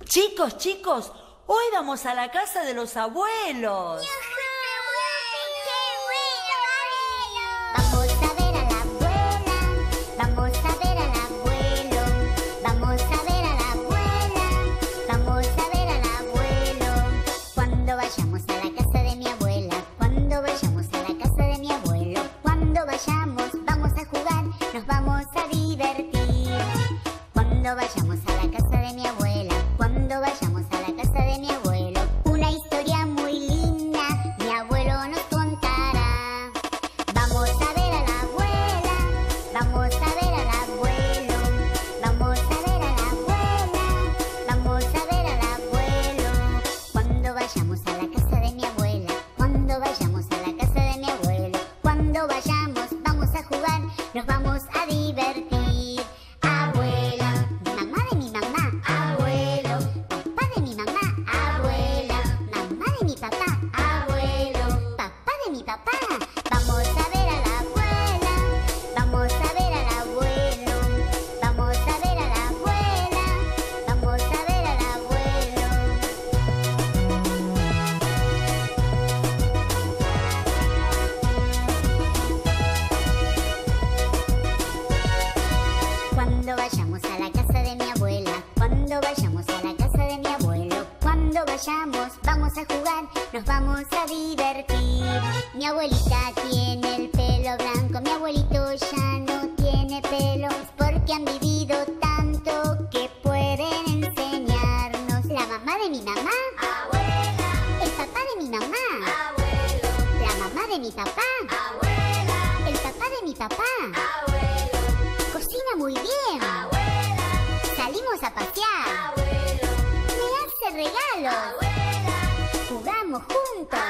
Chicos, chicos, hoy vamos a la casa de los abuelos. Vamos a ver a la abuela, vamos a ver al abuelo, vamos a ver a la abuela, vamos a ver al abuelo. Cuando vayamos a la casa de mi abuela, cuando vayamos a la casa de mi abuelo, cuando vayamos vamos a jugar, nos vamos a divertir. Cuando vayamos a la casa de mi abuela, cuando vayamos a la casa de mi abuelo, una historia muy linda mi abuelo nos contará. Vamos a ver a la abuela, vamos a ver al abuelo, vamos a ver a la abuela, vamos a ver al abuelo. Cuando vayamos a la casa de mi abuela, cuando vayamos a la casa de mi abuelo, cuando vayamos vamos a jugar, nos vamos a divertir. Abuela, mamá de mi mamá, abuelo, papá de mi mamá, abuela, mamá de mi papá, abuelo, papá de mi papá. Vamos a ver a la abuela, vamos a ver al abuelo, vamos a ver a la abuela, vamos a ver al abuelo. Cuando vayamos a la casa de mi abuela, cuando vayamos a la casa de mi abuelo, cuando vayamos vamos a jugar, nos vamos a divertir. Mi abuelita tiene el pelo blanco, mi abuelito ya no tiene pelo, es porque han vivido tanto que pueden enseñarnos. La mamá de mi mamá, abuela, el papá de mi mamá, abuelo, la mamá de mi papá, abuela, el papá de mi papá, abuelo, cocina muy bien, abuela, salimos a pasear, abuelo, me hace regalos, abuela, jugamos juntos,